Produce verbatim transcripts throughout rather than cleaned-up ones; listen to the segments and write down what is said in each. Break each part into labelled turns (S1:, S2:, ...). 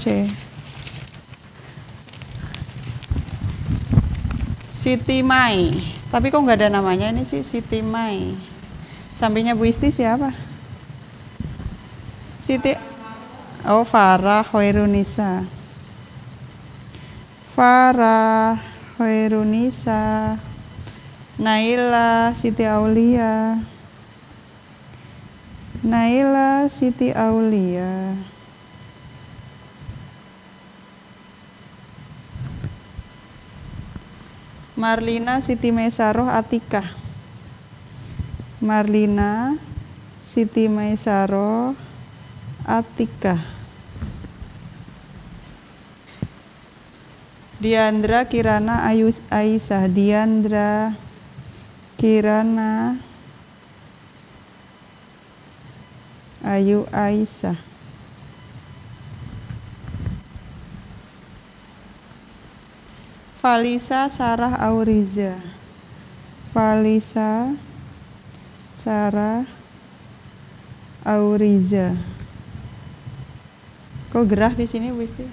S1: C. Siti Mai. Tapi kok nggak ada namanya ini sih, Siti Mai. Sampingnya Bu Isti siapa? Siti. Oh, Farah Hoirunisa. Farah Hoirunisa. Naila Siti Aulia. Naila Siti Aulia. Marlina Siti Maisaroh Atika. Marlina Siti Maisaroh Atika. Diandra Kirana Ayu Aisyah. Diandra Kirana Ayu Aisyah. Falisa Sarah Auriza. Falisa Sarah Auriza. Kok gerah di sini Bu Isti?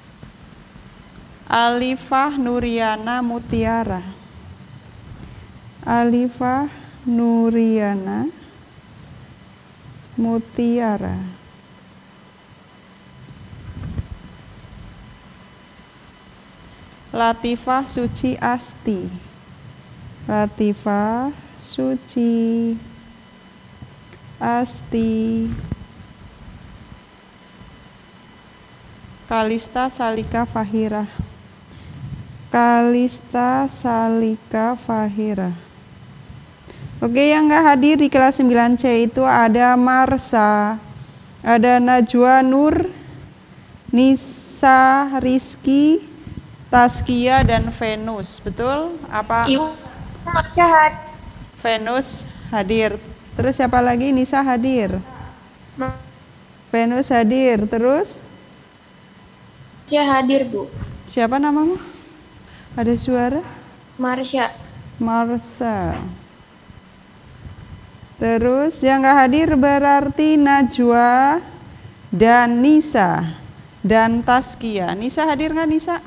S1: Alifah Nuriana Mutiara. Alifah Nuriana Mutiara. Latifah Suci Asti. Latifah Suci Asti. Kalista Salika Fahira. Kalista Salika Fahira. Oke, yang nggak hadir di kelas sembilan C itu ada Marsa, ada Najwa Nur, Nisa Rizky, Taskia, dan Venus. Betul? Apa?
S2: Ibu Syahad.
S1: Venus hadir. Terus siapa lagi? Nisa hadir. Venus hadir. Terus?
S2: Saya hadir, Bu.
S1: Siapa namamu? Ada suara?
S2: Marsha.
S1: Marsa. Terus yang nggak hadir berarti Najwa dan Nisa dan Taskia. Nisa hadir nggak Nisa?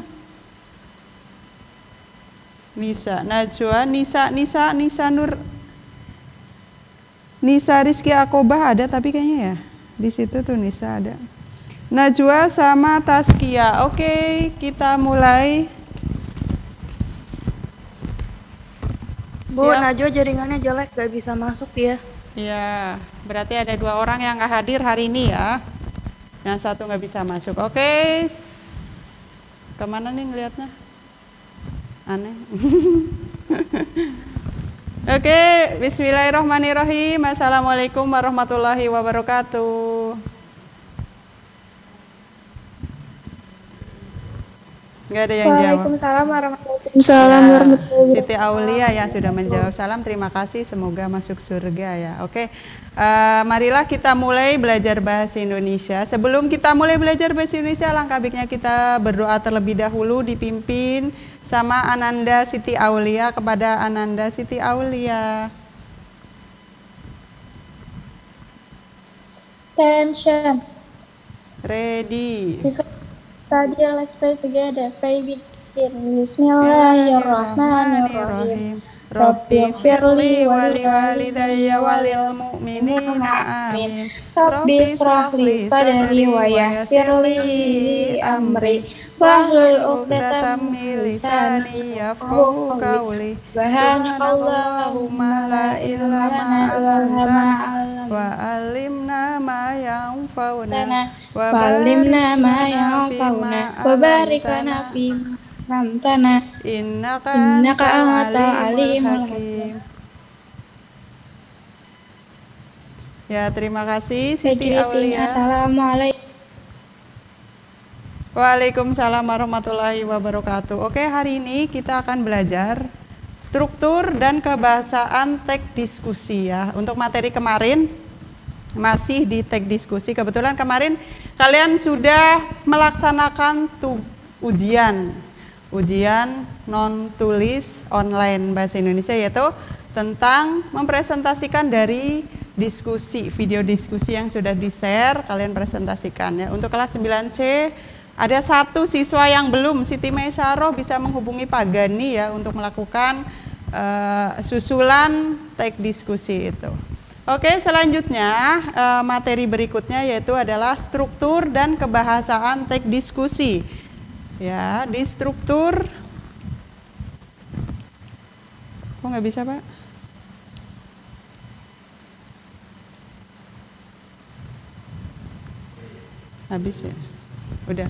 S1: Nisa, Najwa, Nisa, Nisa, Nisa Nur, Nisa Rizky Akobah ada tapi kayaknya ya di situ tuh Nisa ada. Najwa sama Taskia. Oke, kita mulai.
S2: Bu,
S1: Siap.
S2: Najwa jaringannya jelek, gak bisa masuk ya.
S1: Ya, berarti ada dua orang yang nggak hadir hari ini ya. Yang satu nggak bisa masuk. Oke, kemana nih ngelihatnya? Aneh. Oke, bismillahirrahmanirrahim. Assalamualaikum warahmatullahi wabarakatuh. Nggak ada yang jawab.
S2: Waalaikumsalam warahmatullahi wabarakatuh.
S1: Siti Aulia yang sudah menjawab. Salam, terima kasih. Semoga masuk surga ya. Oke, uh, marilah kita mulai belajar bahasa Indonesia. Sebelum kita mulai belajar bahasa Indonesia, alangkah baiknya kita berdoa terlebih dahulu dipimpin sama Ananda Siti Aulia. Kepada Ananda Siti Aulia.
S2: Attention.
S1: Ready.
S2: Tadi let's pray together. Pray with Bismillahirrahmanirrahim. Rabbi firli wali walidayya walil mu'minina amin. Rabbi shrahli sadri wa yassirli amri wahlul uqdatam min lisani yafqahu qawli. Subhanallahumma la ilaha illa anta wa alimna ma yanfa'una wa balimna ma yanfa'una wa barik lana fi ramtana
S1: innaka
S2: innaka
S1: anta
S2: anta
S1: alimul
S2: alimul
S1: hakim. Ya, terima kasih Siti
S2: hakim.
S1: Aulia.
S2: Assalamualaikum.
S1: Waalaikumsalam warahmatullahi wabarakatuh. Oke, hari ini kita akan belajar struktur dan kebahasaan teks diskusi ya. Untuk materi kemarin masih di teks diskusi. Kebetulan kemarin kalian sudah melaksanakan tu ujian ujian non tulis online bahasa Indonesia, yaitu tentang mempresentasikan dari diskusi, video diskusi yang sudah di-share, kalian presentasikan ya. Untuk kelas sembilan C Ada satu siswa yang belum, Siti Maisaroh bisa menghubungi Pak Gani ya untuk melakukan uh, susulan teks diskusi itu. Oke, selanjutnya uh, materi berikutnya yaitu adalah struktur dan kebahasaan teks diskusi. Ya, di struktur, kok nggak bisa Pak? Habis ya? Udah.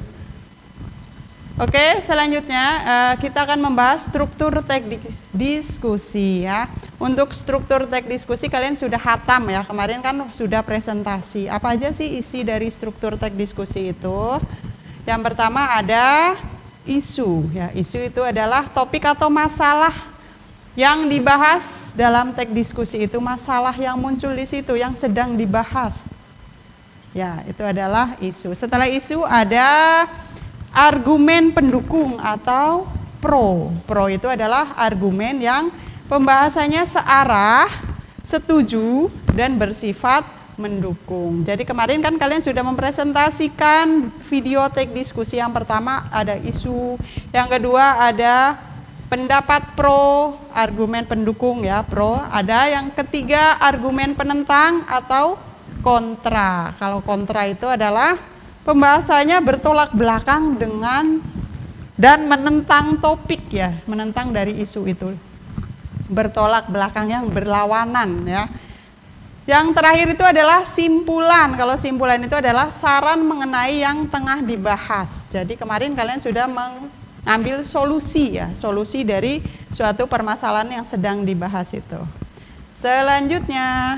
S1: Oke, selanjutnya uh, kita akan membahas struktur teks diskusi ya. Untuk struktur teks diskusi kalian sudah hatam ya. Kemarin kan sudah presentasi. Apa aja sih isi dari struktur teks diskusi itu? Yang pertama ada isu ya. Isu itu adalah topik atau masalah yang dibahas dalam teks diskusi itu, masalah yang muncul di situ yang sedang dibahas. Ya, itu adalah isu. Setelah isu ada argumen pendukung atau pro. Pro itu adalah argumen yang pembahasannya searah, setuju, dan bersifat mendukung. Jadi kemarin kan kalian sudah mempresentasikan video teks diskusi. Yang pertama ada isu, yang kedua ada pendapat pro, argumen pendukung ya, pro. Ada yang ketiga argumen penentang atau kontra. Kalau kontra itu adalah pembahasannya bertolak belakang dengan dan menentang topik ya, menentang dari isu itu. Bertolak belakang yang berlawanan ya. Yang terakhir itu adalah simpulan. Kalau simpulan itu adalah saran mengenai yang tengah dibahas. Jadi kemarin kalian sudah mengambil solusi ya, solusi dari suatu permasalahan yang sedang dibahas itu. Selanjutnya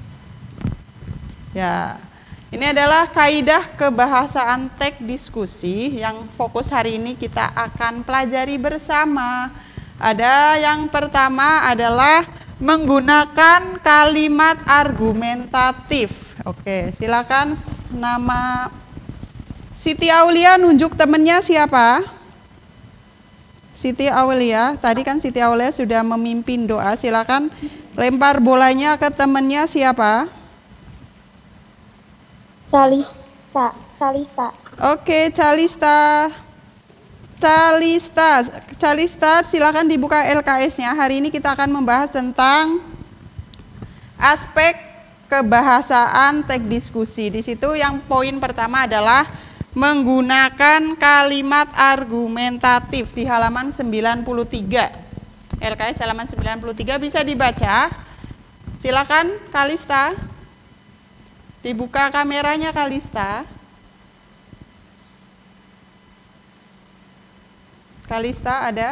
S1: ya, ini adalah kaidah kebahasaan teks diskusi yang fokus hari ini kita akan pelajari bersama. Ada yang pertama adalah menggunakan kalimat argumentatif. Oke, silakan nama Siti Aulia nunjuk temennya siapa? Siti Aulia, tadi kan Siti Aulia sudah memimpin doa. Silakan lempar bolanya ke temennya siapa?
S2: Calista, Calista.
S1: Oke, Calista. Calista, Calista silakan dibuka L K S-nya. Hari ini kita akan membahas tentang aspek kebahasaan teks diskusi. Di situ yang poin pertama adalah menggunakan kalimat argumentatif di halaman sembilan puluh tiga. L K S halaman sembilan puluh tiga bisa dibaca. Silakan Calista. Dibuka kameranya Calista. Calista ada?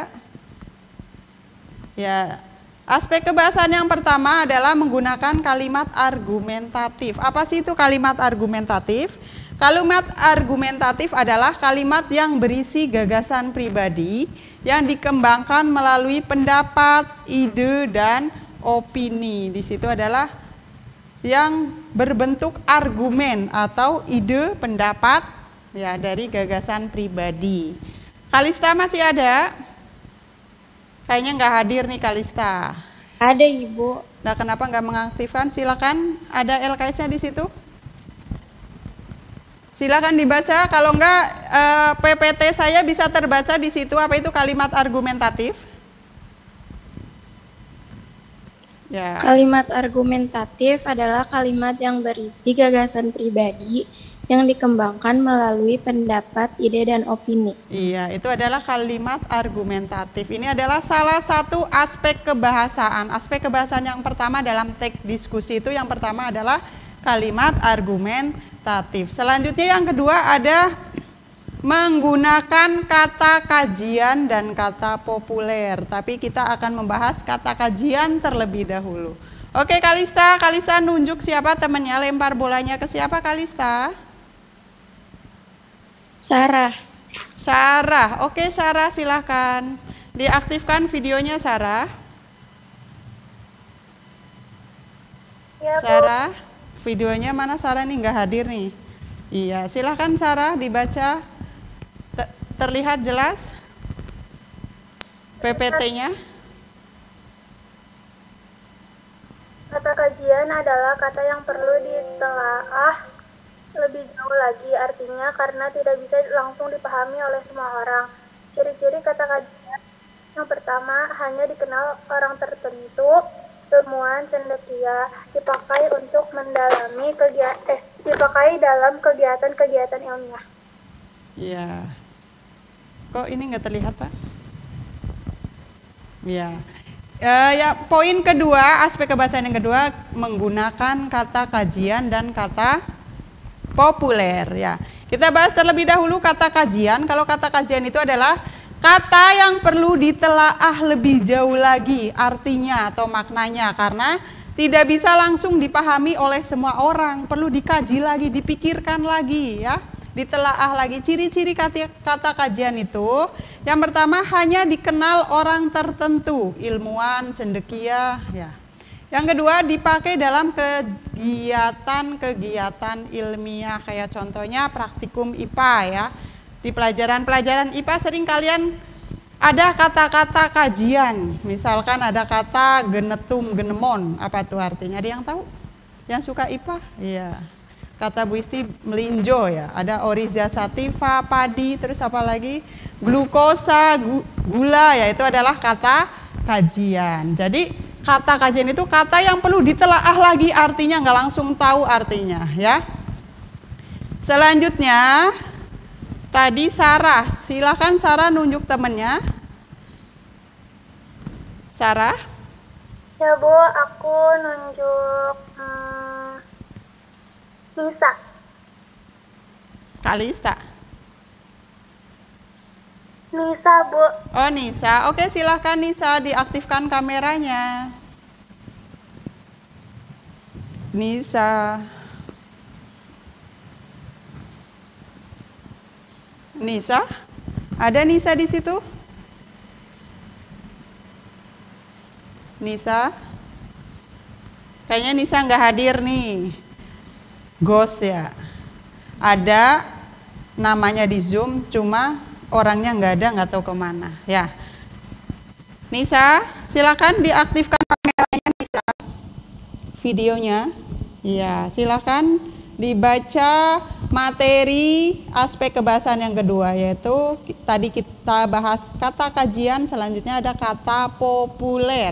S1: Ya. Aspek kebahasaan yang pertama adalah menggunakan kalimat argumentatif. Apa sih itu kalimat argumentatif? Kalimat argumentatif adalah kalimat yang berisi gagasan pribadi yang dikembangkan melalui pendapat, ide, dan opini. Di situ adalah yang berbentuk argumen atau ide, pendapat ya dari gagasan pribadi. Calista masih ada? Kayaknya nggak hadir nih Calista.
S2: Ada Ibu.
S1: Nah, kenapa nggak mengaktifkan? Silakan, ada L K S-nya di situ. Silakan dibaca. Kalau nggak eh, P P T saya bisa terbaca di situ. Apa itu kalimat argumentatif? Ya.
S2: Kalimat argumentatif adalah kalimat yang berisi gagasan pribadi yang dikembangkan melalui pendapat, ide, dan opini.
S1: Iya, itu adalah kalimat argumentatif. Ini adalah salah satu aspek kebahasaan. Aspek kebahasaan yang pertama dalam teks diskusi itu yang pertama adalah kalimat argumentatif. Selanjutnya yang kedua ada menggunakan kata kajian dan kata populer. Tapi kita akan membahas kata kajian terlebih dahulu. Oke Calista, Calista nunjuk siapa temannya, lempar bolanya ke siapa Calista?
S2: Sarah.
S1: Sarah, oke Sarah silahkan diaktifkan videonya Sarah.
S2: Ya, Bu.
S1: Sarah, videonya mana Sarah nih nggak hadir nih? Iya, silahkan Sarah dibaca. T- terlihat jelas P P T-nya?
S2: Kata kajian adalah kata yang perlu ditelaah
S3: lebih jauh lagi, artinya karena tidak bisa langsung dipahami oleh semua orang. Ciri-ciri kata kajian: yang pertama, hanya dikenal orang tertentu. Ilmuwan cendekia, dipakai untuk mendalami kegiatan eh dipakai dalam kegiatan-kegiatan ilmiah.
S1: Ya. Kok ini nggak terlihat, Pak? Ya. Uh, ya, poin kedua, aspek kebahasaan yang kedua, menggunakan kata kajian dan kata populer. Ya, kita bahas terlebih dahulu kata kajian. Kalau kata kajian itu adalah kata yang perlu ditelaah lebih jauh lagi artinya atau maknanya, karena tidak bisa langsung dipahami oleh semua orang, perlu dikaji lagi, dipikirkan lagi, ya, ditelaah lagi. Ciri-ciri kata, kata kajian itu, yang pertama, hanya dikenal orang tertentu, ilmuwan, cendekia, ya. Yang kedua, dipakai dalam kegiatan-kegiatan ilmiah, kayak contohnya praktikum I P A, ya. Di pelajaran-pelajaran I P A sering kalian ada kata-kata kajian, misalkan ada kata genetum, genemon, apa tuh artinya? Ada yang tahu? Yang suka I P A? Iya. Kata Bu Isti melinjo, ya, ada orizia sativa, padi, terus apa lagi? Glukosa, gula, ya, itu adalah kata kajian. Jadi kata kajian itu kata yang perlu ditelaah lagi artinya, nggak langsung tahu artinya, ya. Selanjutnya, tadi Sarah, silakan Sarah nunjuk temennya. Sarah?
S3: Ya Bu, aku nunjuk hmm, Nisa.
S1: Kalista.
S3: Nisa, Bu.
S1: Oh, Nisa. Oke, silakan Nisa, diaktifkan kameranya. Nisa. Nisa? Ada Nisa di situ? Nisa? Kayaknya Nisa nggak hadir nih. Ghost, ya. Ada namanya di Zoom, cuma orangnya nggak ada, nggak tahu kemana, ya. Nisa, silakan diaktifkan kameranya, Nisa. Videonya, ya, silakan dibaca materi aspek kebahasaan yang kedua, yaitu tadi kita bahas kata kajian, selanjutnya ada kata populer.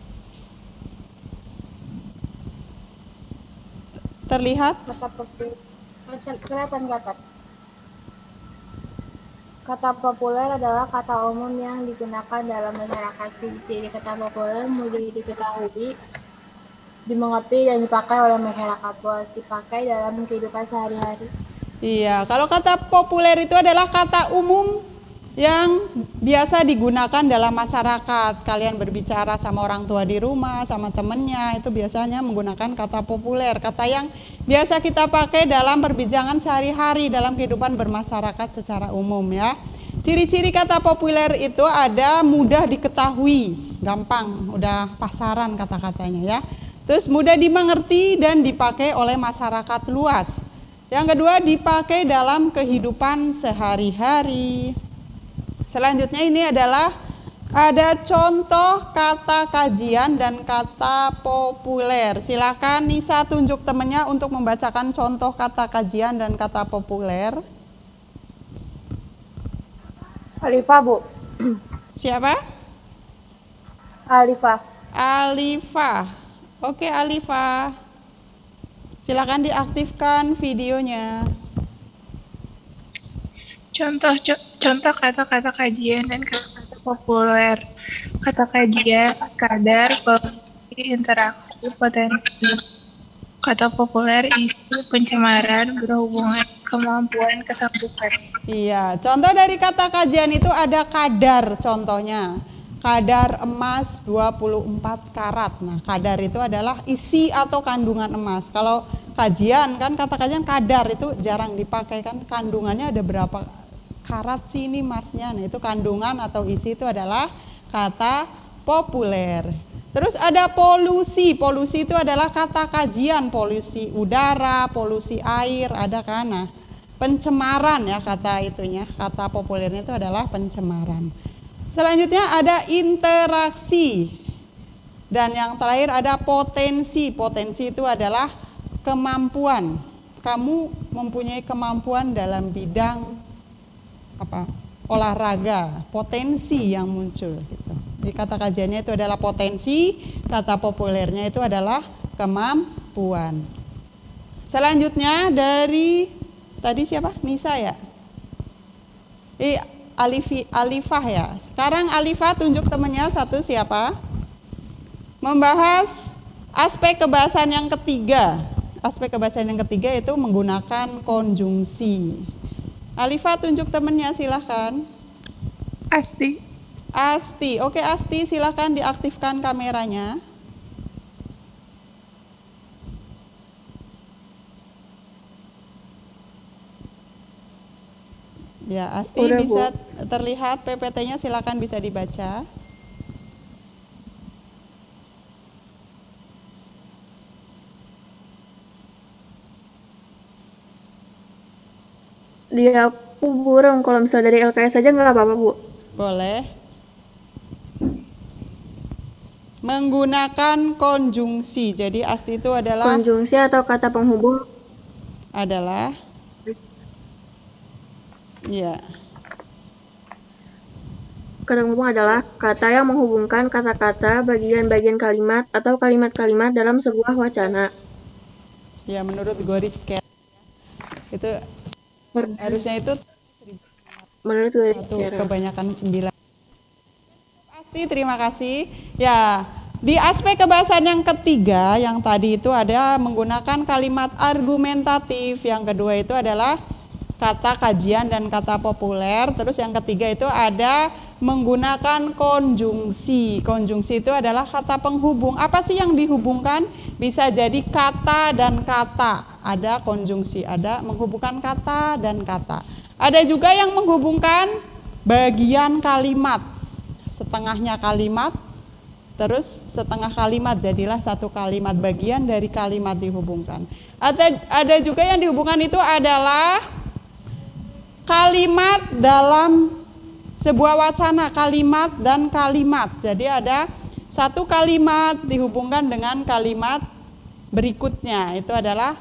S1: Terlihat?
S4: Kata populer, kelihatan kelihatan. Kata populer adalah kata umum yang digunakan dalam masyarakat. Ciri kata populer mudah diketahui, dimengerti, dan dipakai oleh masyarakat luas, dipakai dalam kehidupan sehari-hari.
S1: Iya, kalau kata populer itu adalah kata umum yang biasa digunakan dalam masyarakat. Kalian berbicara sama orang tua di rumah, sama temennya, itu biasanya menggunakan kata populer. Kata yang biasa kita pakai dalam perbincangan sehari-hari dalam kehidupan bermasyarakat secara umum, ya. Ciri-ciri kata populer itu ada mudah diketahui, gampang, udah pasaran kata-katanya, ya. Terus mudah dimengerti dan dipakai oleh masyarakat luas. Yang kedua, dipakai dalam kehidupan sehari-hari. Selanjutnya ini adalah ada contoh kata kajian dan kata populer. Silakan Nisa tunjuk temannya untuk membacakan contoh kata kajian dan kata populer.
S4: Alifa, Bu.
S1: Siapa?
S4: Alifa.
S1: Alifa. Oke, Alifa. Silakan diaktifkan videonya.
S5: Contoh contoh kata-kata kajian dan kata-kata populer. Kata kajian, kadar, potensi, interaksi, potensi. Kata populer, isi, pencemaran, berhubungan, kemampuan, kesanggupan.
S1: Iya, contoh dari kata kajian itu ada kadar, contohnya. Kadar emas dua puluh empat karat. Nah, kadar itu adalah isi atau kandungan emas. Kalau kajian, kan kata kajian kadar itu jarang dipakai, kan kandungannya ada berapa karat sih ini emasnya. Nah, itu kandungan atau isi itu adalah kata populer. Terus ada polusi. Polusi itu adalah kata kajian, polusi udara, polusi air, ada kan. Nah, pencemaran ya kata itunya, kata populernya itu adalah pencemaran. Selanjutnya ada interaksi. Dan yang terakhir ada potensi. Potensi itu adalah kemampuan. Kamu mempunyai kemampuan dalam bidang apa olahraga, potensi yang muncul gitu. Jadi kata kajiannya itu adalah potensi, kata populernya itu adalah kemampuan. Selanjutnya dari tadi siapa? Nisa ya? Eh, Alifi, Alifah ya. Sekarang Alifah tunjuk temannya satu siapa? Membahas aspek kebahasaan yang ketiga. Aspek kebahasaan yang ketiga itu menggunakan konjungsi. Alifah tunjuk temannya silahkan.
S5: Asti.
S1: Asti, oke Asti silahkan diaktifkan kameranya. Ya, Asti
S2: Udah,
S1: bisa
S2: Bu.
S1: terlihat P P T-nya, silakan bisa dibaca.
S2: Dia aku burung, kalau misalnya dari L K S aja nggak apa-apa, Bu.
S1: Boleh. Menggunakan konjungsi. Jadi Asti itu adalah
S2: Konjungsi atau kata penghubung
S1: adalah ya.
S2: Kata penghubung adalah kata yang menghubungkan kata-kata, bagian-bagian kalimat, atau kalimat-kalimat dalam sebuah wacana.
S1: Ya, menurut Goris Care itu harusnya itu
S2: Menurut Goris
S1: satu,
S2: Care.
S1: kebanyakan sembilan. Asti, terima kasih. Ya, di aspek kebahasaan yang ketiga, yang tadi itu ada menggunakan kalimat argumentatif. Yang kedua itu adalah kata kajian dan kata populer. Terus yang ketiga itu ada menggunakan konjungsi. Konjungsi itu adalah kata penghubung. Apa sih yang dihubungkan? Bisa jadi kata dan kata. Ada konjungsi, ada menghubungkan kata dan kata. Ada juga yang menghubungkan bagian kalimat. Setengahnya kalimat, terus setengah kalimat jadilah satu kalimat, bagian dari kalimat dihubungkan. Ada, ada juga yang dihubungkan itu adalah kalimat dalam sebuah wacana, kalimat dan kalimat. Jadi ada satu kalimat dihubungkan dengan kalimat berikutnya, itu adalah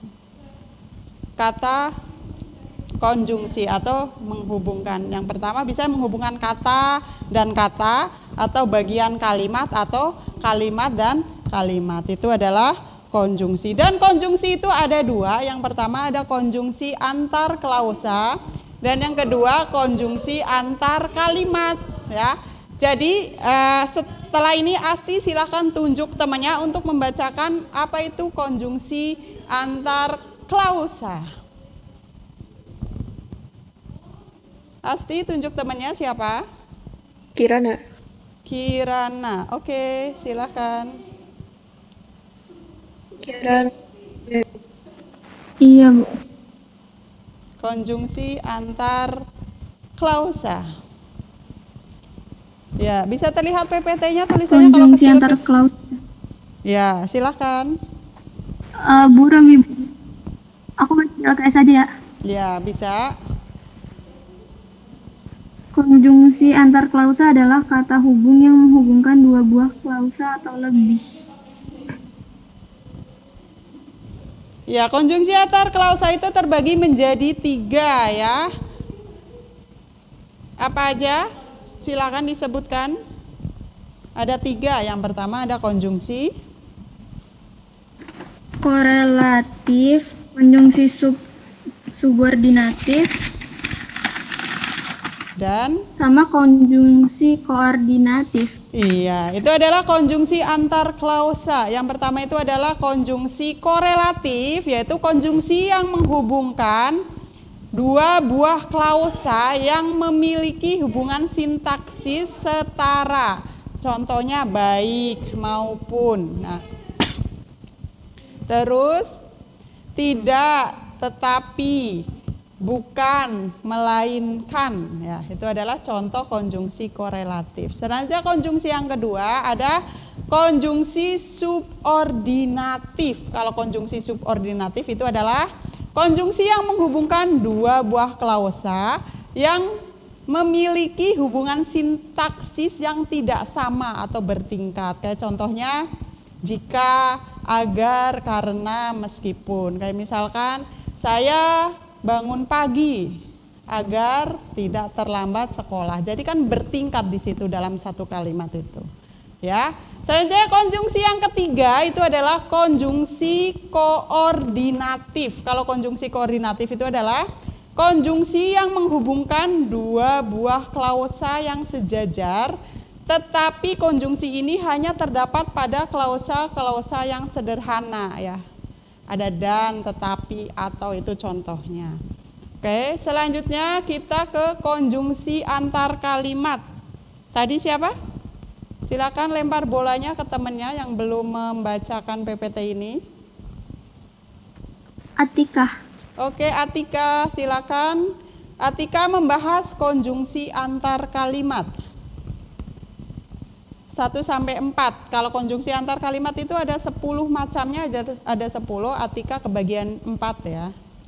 S1: kata konjungsi atau menghubungkan. Yang pertama bisa menghubungkan kata dan kata, atau bagian kalimat atau kalimat dan kalimat. Itu adalah konjungsi. Dan konjungsi itu ada dua. Yang pertama ada konjungsi antar klausa, dan yang kedua konjungsi antar kalimat ya. Jadi eh, setelah ini Asti silahkan tunjuk temannya untuk membacakan apa itu konjungsi antar klausa. Asti tunjuk temannya siapa?
S2: Kirana.
S1: Kirana. Oke, silahkan.
S2: Kirana.
S6: Iya, Bu.
S1: Konjungsi antar klausa. Ya, bisa terlihat P P T-nya tulisannya
S6: Konjungsi
S1: kalau
S6: antar
S1: kecil.
S6: klausa.
S1: Ya, silahkan.
S6: Uh, Bu Rami, aku masih L K S aja ya.
S1: Ya, bisa.
S6: Konjungsi antar klausa adalah kata hubung yang menghubungkan dua buah klausa atau lebih.
S1: Ya, konjungsi antar klausa itu terbagi menjadi tiga ya. Apa aja? Silakan disebutkan. Ada tiga. Yang pertama ada konjungsi
S6: Korelatif, konjungsi sub subordinatif,
S1: dan
S6: sama konjungsi koordinatif.
S1: iya, itu adalah konjungsi antar klausa. Yang pertama itu adalah konjungsi korelatif, yaitu konjungsi yang menghubungkan dua buah klausa yang memiliki hubungan sintaksis setara. Contohnya baik maupun. Nah, terus tidak, tetapi, bukan, melainkan, ya itu adalah contoh konjungsi korelatif. Selanjutnya konjungsi yang kedua ada konjungsi subordinatif. Kalau konjungsi subordinatif itu adalah konjungsi yang menghubungkan dua buah klausa yang memiliki hubungan sintaksis yang tidak sama atau bertingkat. Kayak contohnya jika, agar, karena, meskipun. Kayak misalkan saya bangun pagi agar tidak terlambat sekolah. Jadi kan bertingkat di situ dalam satu kalimat itu. Ya. Selanjutnya konjungsi yang ketiga itu adalah konjungsi koordinatif. Kalau konjungsi koordinatif itu adalah konjungsi yang menghubungkan dua buah klausa yang sejajar, tetapi konjungsi ini hanya terdapat pada klausa-klausa yang sederhana ya. Ada dan, tetapi, atau itu contohnya. Oke, selanjutnya kita ke konjungsi antar kalimat. Tadi siapa? Silakan lempar bolanya ke temannya yang belum membacakan P P T ini.
S6: Atikah.
S1: Oke, Atika, silakan. Atika membahas konjungsi antar kalimat. satu sampai empat. Kalau konjungsi antar kalimat itu ada sepuluh macamnya, ada, ada sepuluh. Atika kebagian empat ya.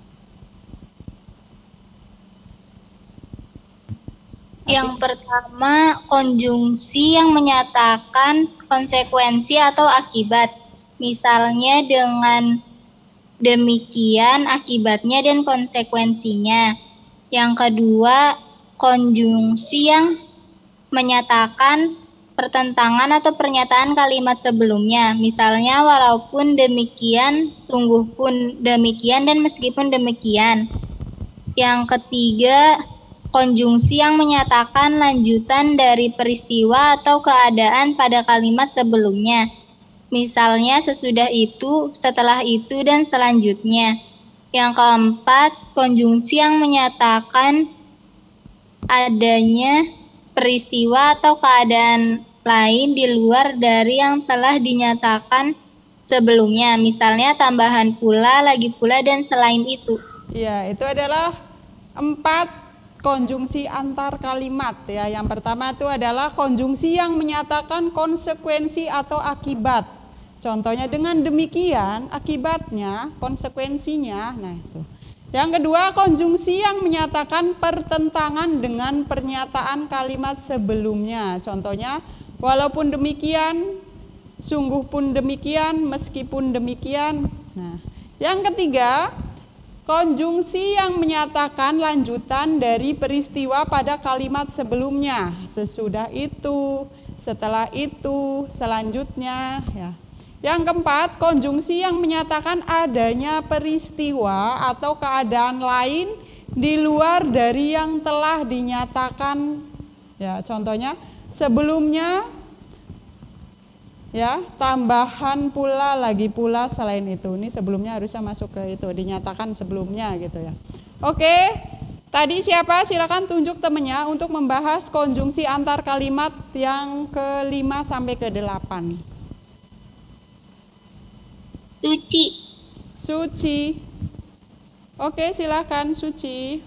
S7: Yang pertama, konjungsi yang menyatakan konsekuensi atau akibat. Misalnya dengan demikian akibatnya dan konsekuensinya. Yang kedua, konjungsi yang menyatakan pertentangan atau pernyataan kalimat sebelumnya. Misalnya walaupun demikian, sungguh pun demikian, dan meskipun demikian. Yang ketiga, konjungsi yang menyatakan lanjutan dari peristiwa atau keadaan pada kalimat sebelumnya. Misalnya sesudah itu, setelah itu, dan selanjutnya. Yang keempat, konjungsi yang menyatakan adanya peristiwa atau keadaan lain di luar dari yang telah dinyatakan sebelumnya. Misalnya tambahan pula, lagi pula, dan selain itu.
S1: Ya, itu adalah empat konjungsi antar kalimat ya. Yang pertama itu adalah konjungsi yang menyatakan konsekuensi atau akibat. Contohnya dengan demikian, akibatnya, konsekuensinya. Nah, itu. Yang kedua, konjungsi yang menyatakan pertentangan dengan pernyataan kalimat sebelumnya. Contohnya, walaupun demikian, sungguh pun demikian, meskipun demikian. Nah, yang ketiga, konjungsi yang menyatakan lanjutan dari peristiwa pada kalimat sebelumnya. Sesudah itu, setelah itu, selanjutnya. Ya. Yang keempat, konjungsi yang menyatakan adanya peristiwa atau keadaan lain di luar dari yang telah dinyatakan. Ya, contohnya sebelumnya, ya, tambahan pula, lagi pula, selain itu. Ini sebelumnya harusnya masuk ke itu, dinyatakan sebelumnya gitu ya. Oke, tadi siapa? Silakan tunjuk temennya untuk membahas konjungsi antar kalimat yang kelima sampai ke delapan.
S7: Suci.
S1: Suci. Oke, silakan Suci.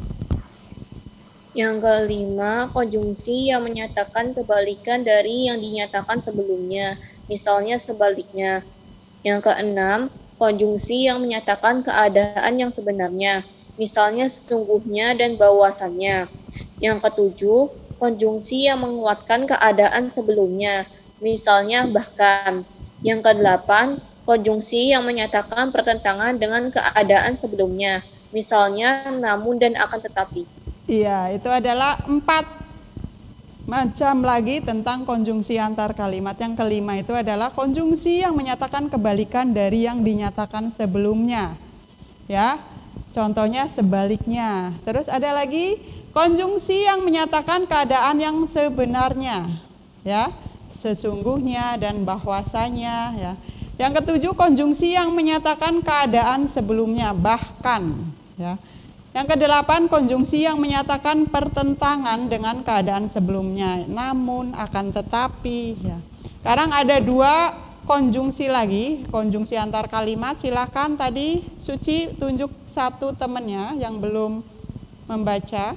S8: Yang kelima, konjungsi yang menyatakan kebalikan dari yang dinyatakan sebelumnya, misalnya sebaliknya. Yang keenam, konjungsi yang menyatakan keadaan yang sebenarnya, misalnya sesungguhnya dan bahwasannya. Yang ketujuh, konjungsi yang menguatkan keadaan sebelumnya, misalnya bahkan. Yang kedelapan, konjungsi yang menyatakan pertentangan dengan keadaan sebelumnya, misalnya namun dan akan tetapi.
S1: Iya, itu adalah empat macam lagi tentang konjungsi antar kalimat. Yang kelima itu adalah konjungsi yang menyatakan kebalikan dari yang dinyatakan sebelumnya. Ya, contohnya sebaliknya. Terus ada lagi konjungsi yang menyatakan keadaan yang sebenarnya. Ya, sesungguhnya dan bahwasanya. Ya. Yang ketujuh, konjungsi yang menyatakan keadaan sebelumnya, bahkan. Ya. Yang kedelapan, konjungsi yang menyatakan pertentangan dengan keadaan sebelumnya, namun, akan tetapi. Ya. Sekarang ada dua konjungsi lagi, konjungsi antar kalimat. Silakan tadi Suci tunjuk satu temannya yang belum membaca.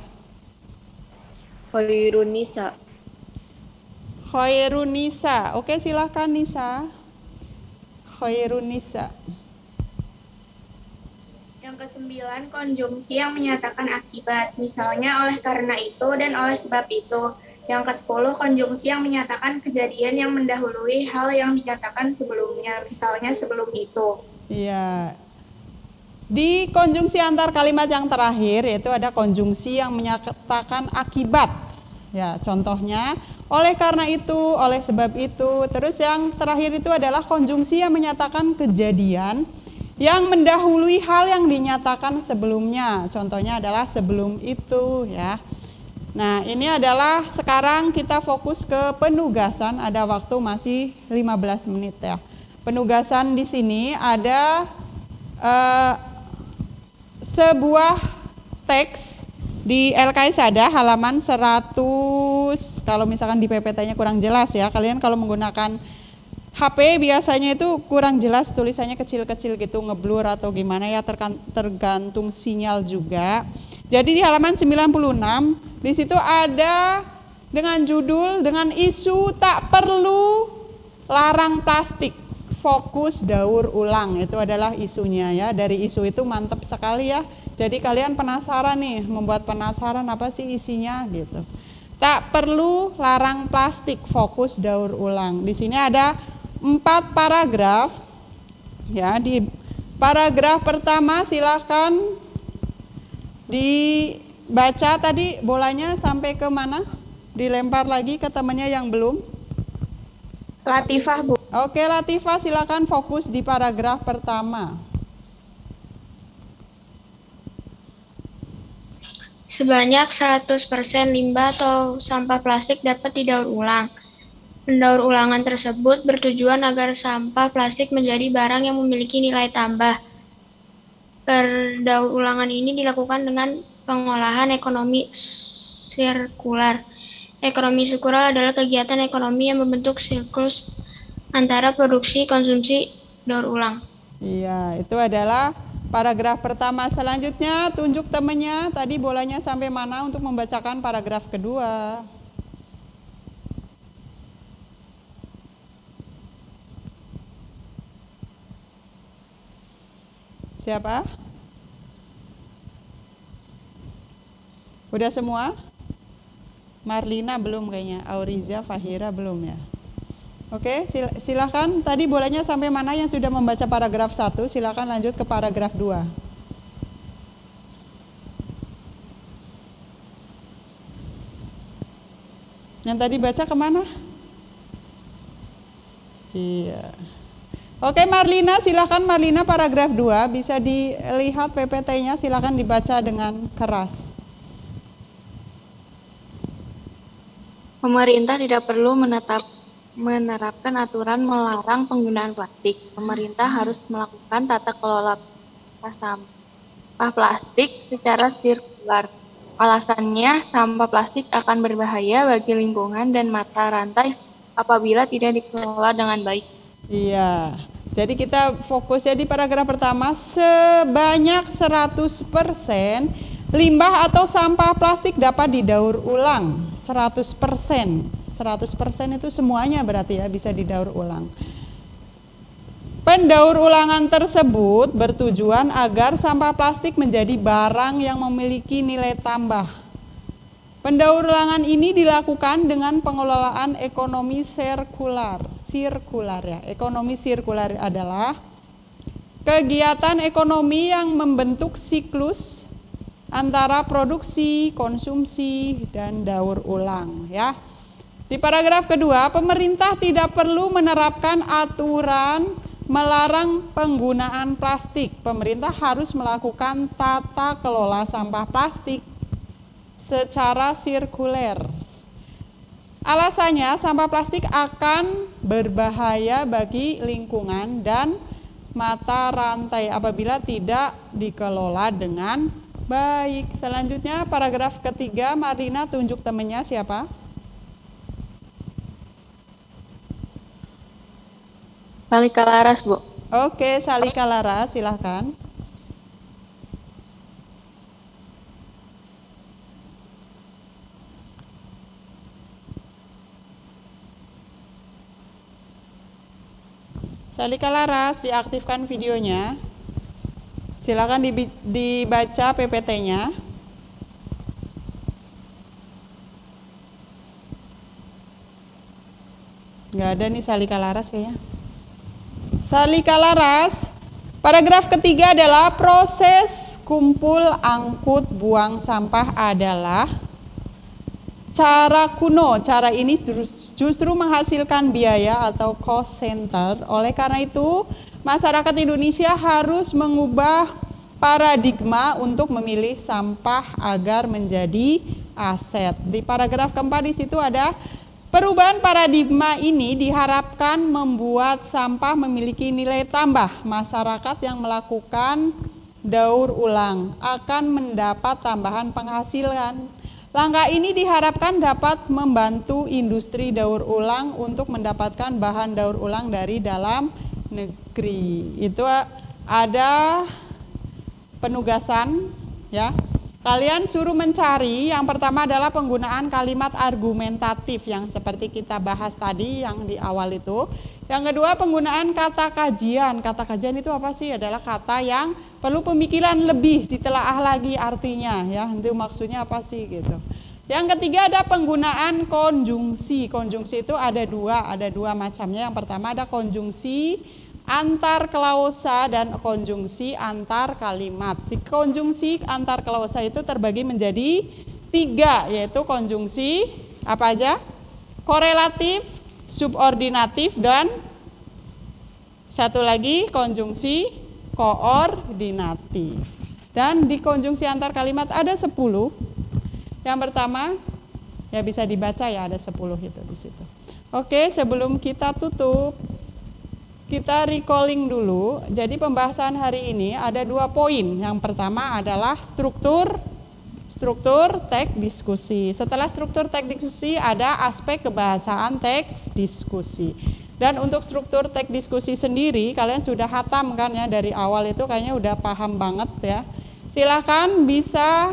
S8: Khairunisa.
S1: Khairunisa. Oke, silakan Nisa. Khairunisa.
S9: Yang kesembilan, konjungsi yang menyatakan akibat, misalnya oleh karena itu dan oleh sebab itu. Yang kesepuluh, konjungsi yang menyatakan kejadian yang mendahului hal yang dinyatakan sebelumnya, misalnya sebelum itu.
S1: Iya. Di konjungsi antar kalimat yang terakhir yaitu ada konjungsi yang menyatakan akibat. Ya, contohnya oleh karena itu, oleh sebab itu. Terus yang terakhir itu adalah konjungsi yang menyatakan kejadian yang mendahului hal yang dinyatakan sebelumnya. Contohnya adalah sebelum itu, ya. Nah, ini adalah sekarang kita fokus ke penugasan. Ada waktu masih lima belas menit, ya. Penugasan di sini ada eh, sebuah teks di L K S ada halaman seratus. Kalau misalkan di P P T-nya kurang jelas, ya. Kalian kalau menggunakan H P biasanya itu kurang jelas, tulisannya kecil-kecil gitu, ngeblur atau gimana, ya, tergantung sinyal juga. Jadi di halaman sembilan puluh enam di situ ada dengan judul dengan isu tak perlu larang plastik, fokus daur ulang. Itu adalah isunya, ya. Dari isu itu mantap sekali, ya. Jadi kalian penasaran nih, membuat penasaran apa sih isinya gitu. Tak perlu larang plastik, fokus daur ulang. Di sini ada empat paragraf, ya. Di paragraf pertama silahkan dibaca. Tadi bolanya sampai ke mana? Dilempar lagi ke temannya yang belum.
S9: Latifah, Bu.
S1: Oke, Latifah, silakan fokus di paragraf pertama.
S2: Sebanyak seratus persen limbah atau sampah plastik dapat didaur ulang. Pendaur ulangan tersebut bertujuan agar sampah plastik menjadi barang yang memiliki nilai tambah. Perdaur ulangan ini dilakukan dengan pengolahan ekonomi sirkular. Ekonomi sirkular adalah kegiatan ekonomi yang membentuk siklus antara produksi, konsumsi, daur ulang.
S1: Iya, itu adalah paragraf pertama. Selanjutnya tunjuk temannya, tadi bolanya sampai mana untuk membacakan paragraf kedua. Siapa? Udah semua? Marlina belum kayaknya, Auriza, Fahira belum, ya. Oke, sil silahkan. Tadi bolanya sampai mana yang sudah membaca paragraf satu, silahkan lanjut ke paragraf dua. Yang tadi baca kemana? Iya. Oke, Marlina, silahkan. Marlina, paragraf dua, bisa dilihat P P T-nya, silahkan dibaca dengan keras.
S10: Pemerintah tidak perlu menetap menerapkan aturan melarang penggunaan plastik. Pemerintah harus melakukan tata kelola sampah plastik secara sirkular. Alasannya, sampah plastik akan berbahaya bagi lingkungan dan mata rantai apabila tidak dikelola dengan baik.
S1: Iya, jadi kita fokusnya di paragraf pertama, sebanyak seratus persen limbah atau sampah plastik dapat didaur ulang. seratus persen. seratus persen itu semuanya berarti, ya, bisa didaur ulang. Pendaur ulangan tersebut bertujuan agar sampah plastik menjadi barang yang memiliki nilai tambah. Pendaur ulangan ini dilakukan dengan pengelolaan ekonomi sirkular. Sirkular, ya. Ekonomi sirkular adalah kegiatan ekonomi yang membentuk siklus antara produksi, konsumsi, dan daur ulang, ya. Di paragraf kedua, pemerintah tidak perlu menerapkan aturan melarang penggunaan plastik. Pemerintah harus melakukan tata kelola sampah plastik secara sirkuler. Alasannya, sampah plastik akan berbahaya bagi lingkungan dan mata rantai apabila tidak dikelola dengan baik. Selanjutnya, paragraf ketiga, Marlina, tunjuk temannya siapa?
S10: Salika Laras, Bu.
S1: Oke, Salika Laras, silahkan. Salika Laras, diaktifkan videonya. Silakan dibaca P P T-nya. Nggak ada nih Salika Laras kayaknya. Salika Laras, Paragraf ketiga adalah proses kumpul, angkut, buang sampah adalah cara kuno. Cara ini justru menghasilkan biaya atau cost center. Oleh karena itu, masyarakat Indonesia harus mengubah paradigma untuk memilih sampah agar menjadi aset. Di paragraf keempat di situ ada perubahan paradigma ini diharapkan membuat sampah memiliki nilai tambah. Masyarakat yang melakukan daur ulang akan mendapat tambahan penghasilan. Langkah ini diharapkan dapat membantu industri daur ulang untuk mendapatkan bahan daur ulang dari dalam negeri. Itu ada penugasan ya. Kalian suruh mencari, yang pertama adalah penggunaan kalimat argumentatif yang seperti kita bahas tadi yang di awal itu. Yang kedua penggunaan kata kajian. Kata kajian itu apa sih? Adalah kata yang perlu pemikiran lebih, ditelaah lagi artinya ya. Itu maksudnya apa sih gitu. Yang ketiga ada penggunaan konjungsi. Konjungsi itu ada dua, ada dua macamnya. Yang pertama ada konjungsi antar klausa dan konjungsi antar kalimat. Di konjungsi antar klausa itu terbagi menjadi tiga, yaitu konjungsi apa aja? Korelatif, subordinatif, dan satu lagi konjungsi koordinatif. Dan di konjungsi antar kalimat ada sepuluh. Yang pertama ya bisa dibaca ya, ada sepuluh itu di situ. Oke, sebelum kita tutup, kita recalling dulu. Jadi pembahasan hari ini ada dua poin. Yang pertama adalah struktur struktur teks diskusi. Setelah struktur teks diskusi ada aspek kebahasaan teks diskusi. Dan untuk struktur teks diskusi sendiri kalian sudah hatam kan ya, dari awal itu kayaknya udah paham banget ya. Silahkan bisa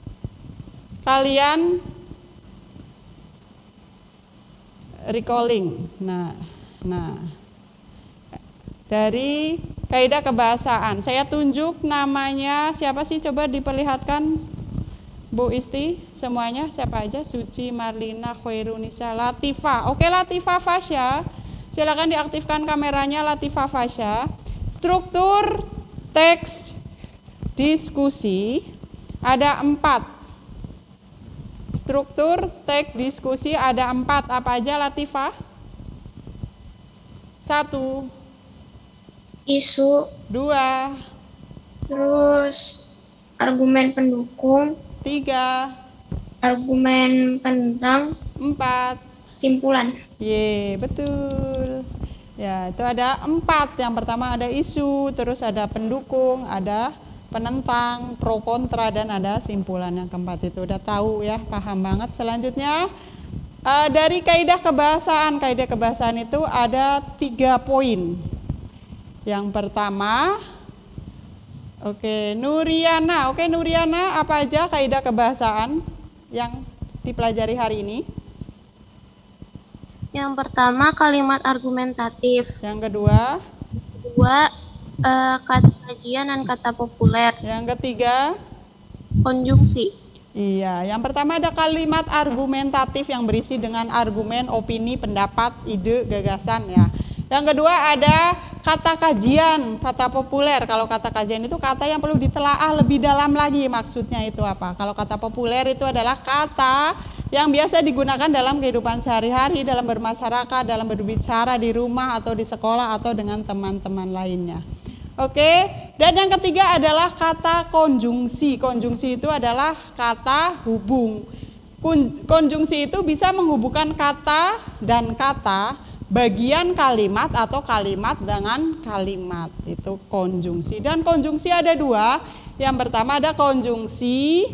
S1: kalian recalling. Nah, nah. Dari kaidah kebahasaan, saya tunjuk namanya siapa sih, coba diperlihatkan Bu Isti, semuanya siapa aja? Suci, Marlina, Khairunisa, Latifah. Oke, Latifah Fasya, silakan diaktifkan kameranya Latifah Fasya. Struktur teks diskusi ada empat. Struktur teks diskusi ada empat, apa aja Latifah? Satu.
S2: Isu.
S1: Dua.
S2: Terus argumen pendukung.
S1: Tiga.
S2: Argumen penentang.
S1: Empat.
S2: Simpulan.
S1: Ye, betul. Ya, itu ada empat. Yang pertama ada isu, terus ada pendukung, ada penentang, pro kontra, dan ada simpulan. Yang keempat itu udah tahu ya, paham banget. Selanjutnya uh, dari kaidah kebahasaan. Kaidah kebahasaan itu ada tiga poin. Yang pertama, oke, Nuriana. Oke, Nuriana, apa aja kaidah kebahasaan yang dipelajari hari ini?
S10: Yang pertama kalimat argumentatif.
S1: Yang kedua?
S10: Kedua eh, kata kajian dan kata populer.
S1: Yang ketiga?
S10: Konjungsi.
S1: Iya, yang pertama ada kalimat argumentatif yang berisi dengan argumen, opini, pendapat, ide, gagasan ya. Yang kedua ada kata kajian, kata populer. Kalau kata kajian itu kata yang perlu ditelaah lebih dalam lagi, maksudnya itu apa. Kalau kata populer itu adalah kata yang biasa digunakan dalam kehidupan sehari-hari, dalam bermasyarakat, dalam berbicara di rumah atau di sekolah atau dengan teman-teman lainnya. Oke, dan yang ketiga adalah kata konjungsi. Konjungsi itu adalah kata hubung. Konjungsi itu bisa menghubungkan kata dan kata, bagian kalimat atau kalimat dengan kalimat, itu konjungsi. Dan konjungsi ada dua. Yang pertama ada konjungsi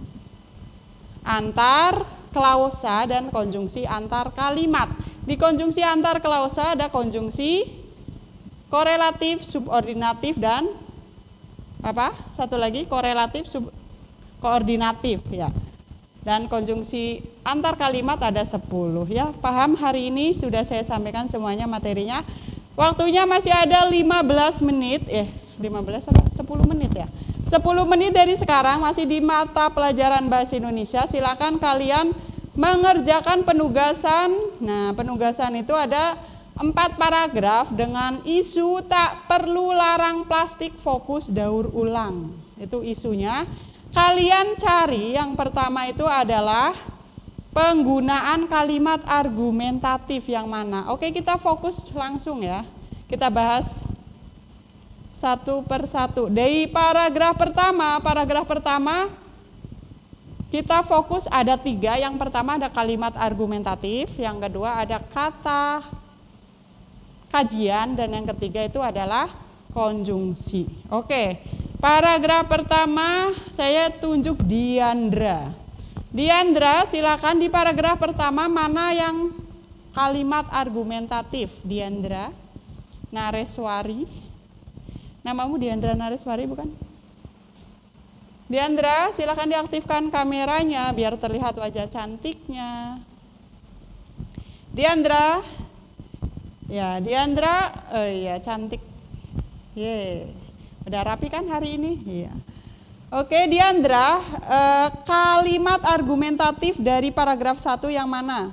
S1: antar klausa dan konjungsi antar kalimat. Di konjungsi antar klausa ada konjungsi korelatif, subordinatif, dan apa? Satu lagi korelatif, sub koordinatif ya. Dan konjungsi antar kalimat ada sepuluh ya. Paham hari ini sudah saya sampaikan semuanya materinya. Waktunya masih ada lima belas menit, eh lima belas apa? sepuluh menit ya. sepuluh menit dari sekarang masih di mata pelajaran Bahasa Indonesia. Silakan kalian mengerjakan penugasan. Nah, penugasan itu ada empat paragraf dengan isu tak perlu larang plastik fokus daur ulang. Itu isunya. Kalian cari yang pertama itu adalah penggunaan kalimat argumentatif yang mana. Oke, kita fokus langsung ya. Kita bahas satu per satu. Dari paragraf pertama, paragraf pertama kita fokus ada tiga. Yang pertama ada kalimat argumentatif, yang kedua ada kata kajian, dan yang ketiga itu adalah konjungsi. Oke, paragraf pertama saya tunjuk Diandra. Diandra, silakan di paragraf pertama mana yang kalimat argumentatif? Diandra Nareswari. Namamu Diandra Nareswari bukan? Diandra, silakan diaktifkan kameranya biar terlihat wajah cantiknya. Diandra. Ya, Diandra, oh iya cantik. Ye, udah rapi kan hari ini? Iya. Oke, Diandra, eh, kalimat argumentatif dari paragraf satu yang mana?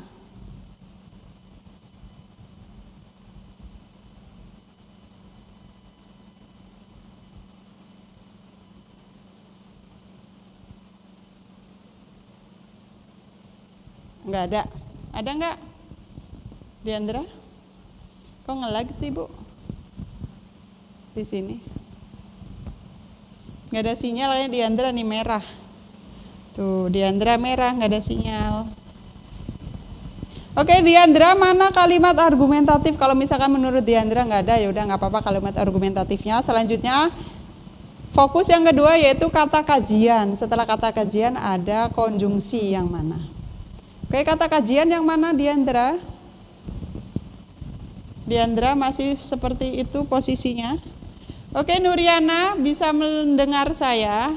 S1: Enggak ada. Ada enggak? Diandra? Kok nge-lag sih, Bu? Di sini. Nggak ada sinyal ya, Diandra nih merah. Tuh, Diandra merah, nggak ada sinyal. Oke, Diandra, mana kalimat argumentatif? Kalau misalkan menurut Diandra nggak ada, ya udah nggak apa-apa kalimat argumentatifnya. Selanjutnya, fokus yang kedua yaitu kata kajian. Setelah kata kajian ada konjungsi yang mana? Oke, kata kajian yang mana, Diandra? Diandra masih seperti itu posisinya. Oke, Nuriana bisa mendengar saya?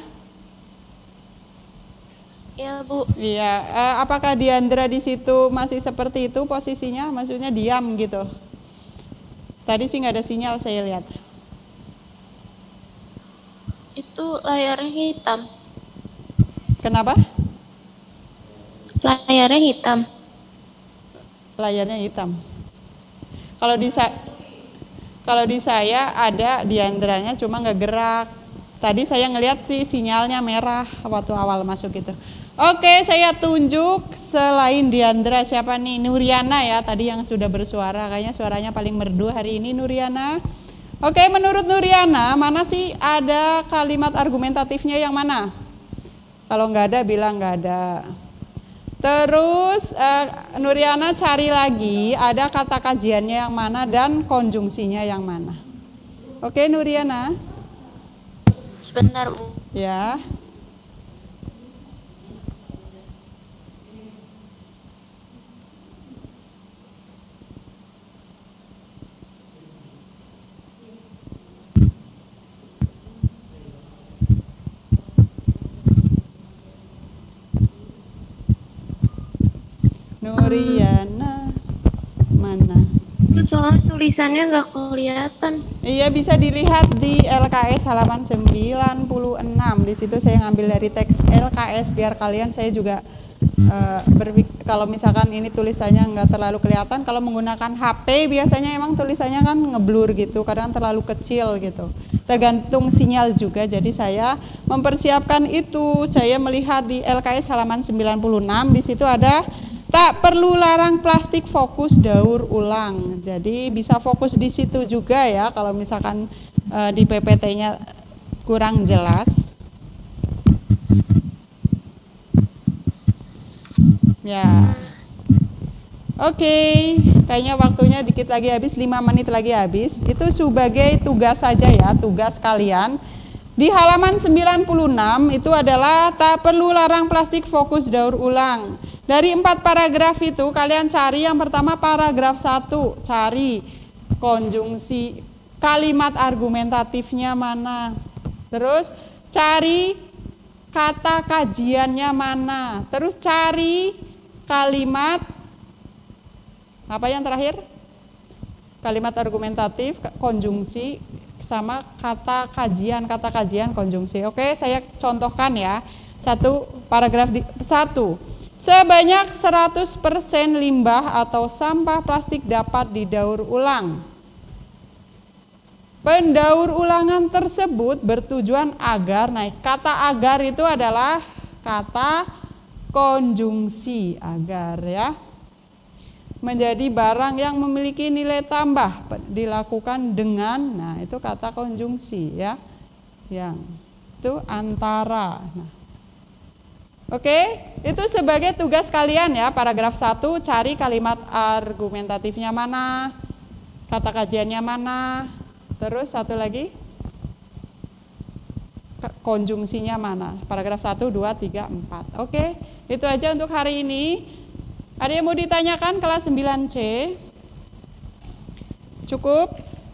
S10: Ya, Bu.
S1: Iya, eh, apakah Diandra di situ masih seperti itu posisinya? Maksudnya diam gitu. Tadi sih nggak ada sinyal saya lihat.
S10: Itu layarnya hitam.
S1: Kenapa?
S10: Layarnya hitam.
S1: Layarnya hitam. Kalau di sa kalau di saya ada Diandranya cuma nggak gerak. Tadi saya ngelihat sih sinyalnya merah waktu awal masuk itu. Oke, saya tunjuk selain Diandra siapa nih? Nuriana ya, tadi yang sudah bersuara. Kayaknya suaranya paling merdu hari ini Nuriana. Oke, menurut Nuriana mana sih ada kalimat argumentatifnya yang mana? Kalau nggak ada bilang nggak ada. Terus uh, Nuriana cari lagi ada kata kajiannya yang mana dan konjungsinya yang mana. Oke, Nuriana.
S10: Sebentar, Bu.
S1: Ya. Nuriana mana?
S10: Soalnya tulisannya nggak kelihatan.
S1: Iya, bisa dilihat di L K S halaman sembilan puluh enam. Di situ saya ngambil dari teks L K S biar kalian saya juga uh, berpikir kalau misalkan ini tulisannya nggak terlalu kelihatan. Kalau menggunakan H P biasanya emang tulisannya kan ngeblur gitu, kadang terlalu kecil gitu. Tergantung sinyal juga. Jadi saya mempersiapkan itu. Saya melihat di L K S halaman sembilan puluh enam. Di situ ada tak perlu larang plastik fokus daur ulang. Jadi bisa fokus di situ juga ya kalau misalkan e, di P P T-nya kurang jelas. Ya. Oke, kayaknya waktunya dikit lagi habis, lima menit lagi habis. Itu sebagai tugas saja ya, tugas kalian. Di halaman sembilan puluh enam itu adalah tak perlu larang plastik fokus daur ulang. Dari empat paragraf itu kalian cari yang pertama paragraf satu, cari konjungsi kalimat argumentatifnya mana. Terus cari kata kajiannya mana. Terus cari kalimat apa yang terakhir? Kalimat argumentatif, konjungsi sama kata kajian, kata kajian konjungsi. Oke, saya contohkan ya. Satu paragraf di satu. Sebanyak seratus persen limbah atau sampah plastik dapat didaur ulang. Pendaur ulangan tersebut bertujuan agar, nah kata agar itu adalah kata konjungsi, agar ya, menjadi barang yang memiliki nilai tambah, dilakukan dengan, nah itu kata konjungsi ya, yang itu antara. Nah, oke, itu sebagai tugas kalian ya, paragraf satu, cari kalimat argumentatifnya mana, kata kajiannya mana, terus satu lagi, konjungsinya mana, paragraf satu, dua, tiga, empat. Oke, itu aja untuk hari ini. Ada yang mau ditanyakan kelas sembilan C? Cukup?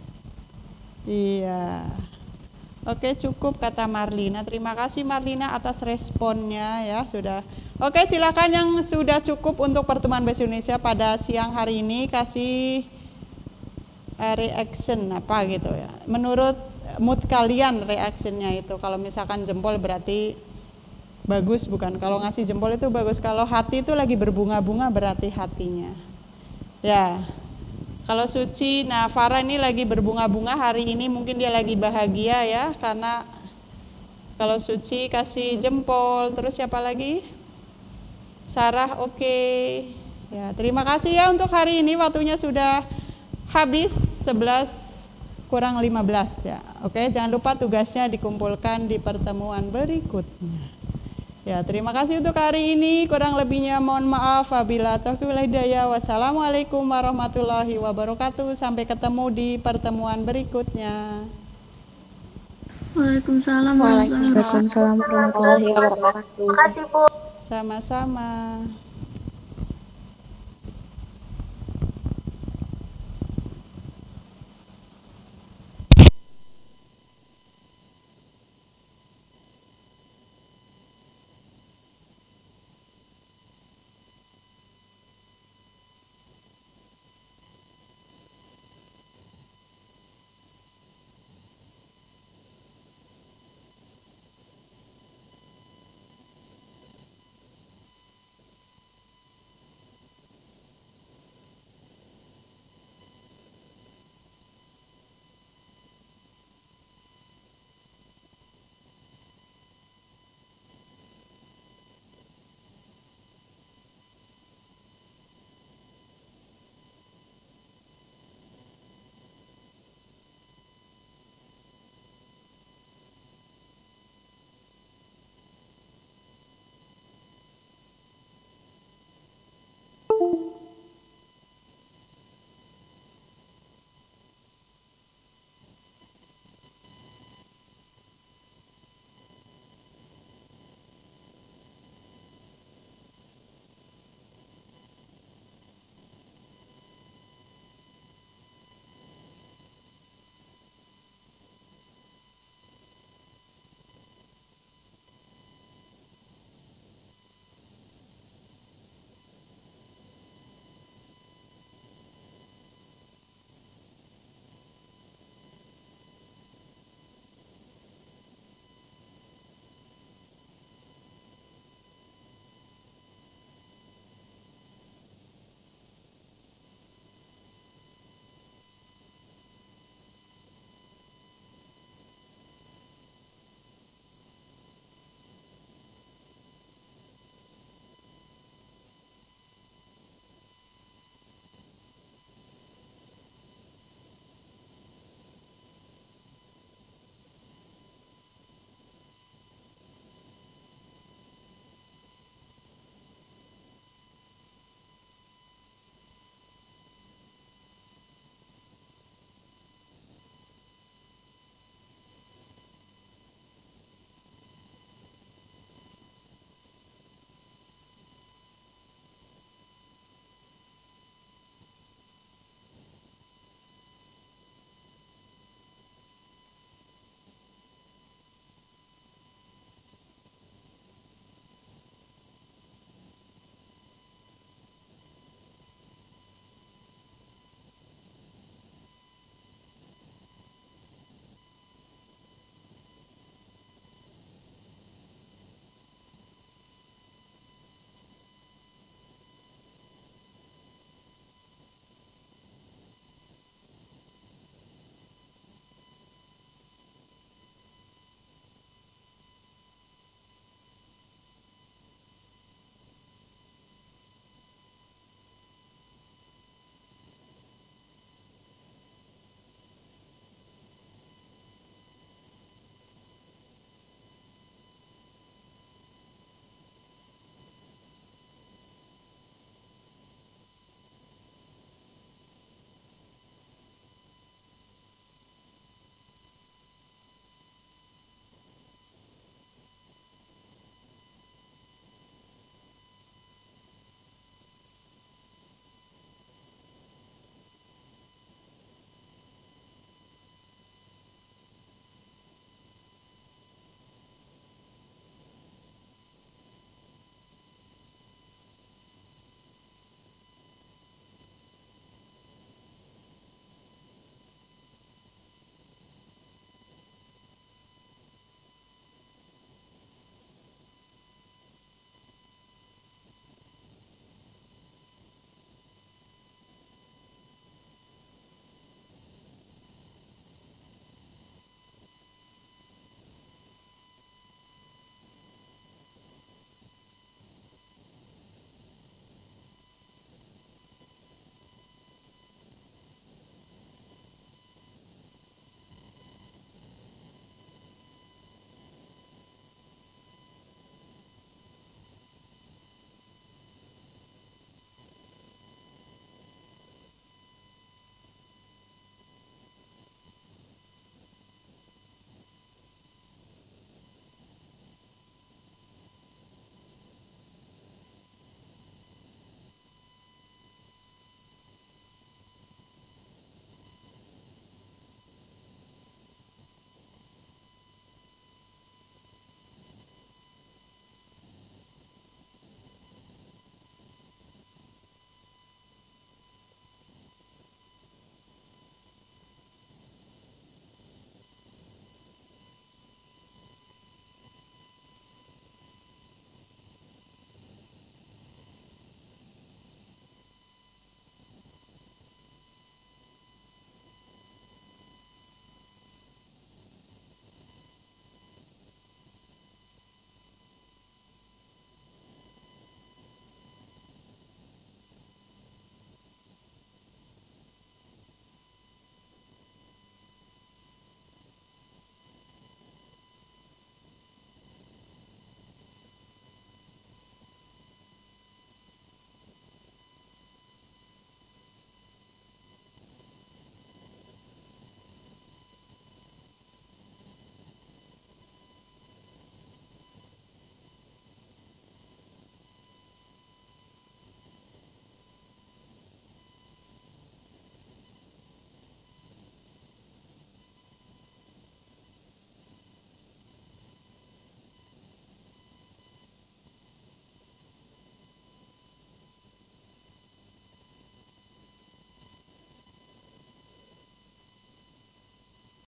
S1: Iya. Oke, cukup kata Marlina. Terima kasih Marlina atas responnya ya, sudah. Oke, silakan yang sudah cukup untuk pertemuan Bahasa Indonesia pada siang hari ini kasih reaction apa gitu ya. Menurut mood kalian reactionnya itu. Kalau misalkan jempol berarti bagus, bukan? Kalau ngasih jempol itu bagus. Kalau hati itu lagi berbunga-bunga berarti hatinya. Ya. Kalau Suci, nah Farah ini lagi berbunga-bunga hari ini, mungkin dia lagi bahagia ya, karena kalau Suci kasih jempol. Terus siapa lagi? Sarah, oke. Okay. Ya, terima kasih ya untuk hari ini, waktunya sudah habis sebelas kurang lima belas ya. Oke, jangan lupa tugasnya dikumpulkan di pertemuan berikutnya. Ya, terima kasih untuk hari ini. Kurang lebihnya mohon maaf. Wabillahi taufiq wal hidayah. Wassalamualaikum warahmatullahi wabarakatuh. Sampai ketemu di pertemuan berikutnya.
S6: Waalaikumsalam
S10: Waalaikumsalam warahmatullahi wabarakatuh.
S3: Terima kasih Bu.
S1: Sama-sama.